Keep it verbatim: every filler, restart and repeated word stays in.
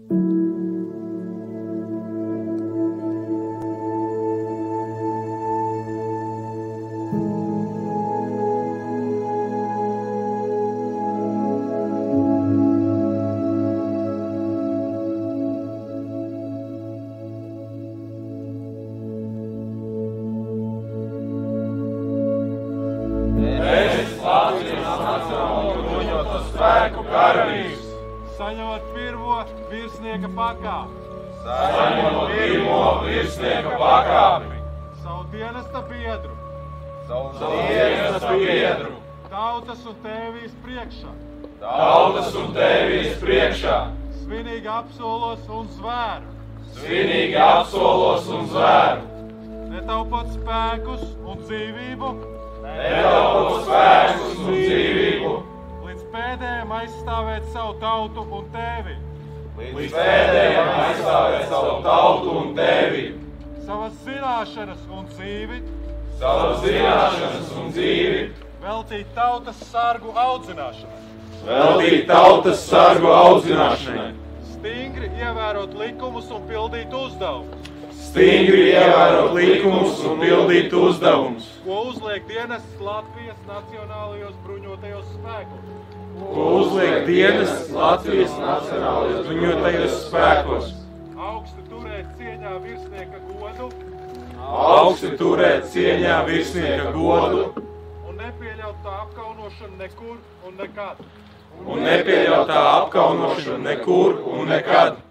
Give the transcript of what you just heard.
Saņemot pirmo virsnieka pakāpi. Saņemot pirmo virsnieka pakāpi. Savu dienesta biedru. Savu dienesta biedru. Tautas un tēvijas priekšā. Tautas un tēvijas priekšā. Svinīgi apsolos un zvēru. Svinīgi apsolos un zvēru. Netaupot spēkus un dzīvību. Netaupot spēkus un dzīvību. Līdz pēdējiem aizstāvēt savu tautu un tēvi. Līdz pēdējiem aizstāvēt savu tautu un tēvi. Savas zināšanas un dzīvi. Savas zināšanas un dzīvi. Veltīt tautas sargu audzināšanai. Veltīt tautas sargu audzināšanai. Stingri ievērot likumus un pildīt uzdevumus. Stingri ievērot likumus un pildīt uzdevumus. Ko uzliek dienests Latvijas Nacionālajos bruņotajos spēkos. Ko uzliek dienests Latvijas Nacionālajos bruņotajos spēkos. Augsti turēt cieņā virsnieka godu. Augsti turēt cieņā virsnieka godu. Un nepieļaut tā apkaunošanu nekur un nekad. Un nepieļaut tā apkaunošanu nekur un nekad.